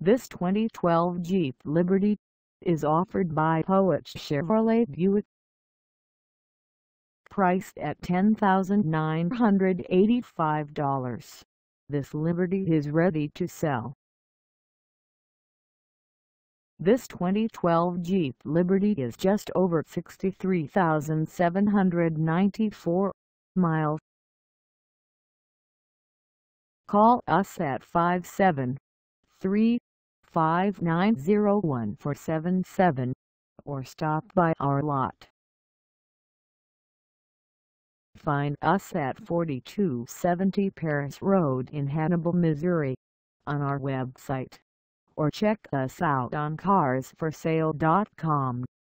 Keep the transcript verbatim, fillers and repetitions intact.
This twenty twelve Jeep Liberty is offered by POAGE Chevrolet Buick. Priced at ten thousand nine hundred eighty-five dollars, this Liberty is ready to sell. This twenty twelve Jeep Liberty is just over sixty-three thousand seven hundred ninety-four miles. Call us at five seven three, five nine zero, one four seven seven or stop by our lot. Find us at forty-two seventy Paris Road in Hannibal, Missouri, on our website, or check us out on cars for sale dot com.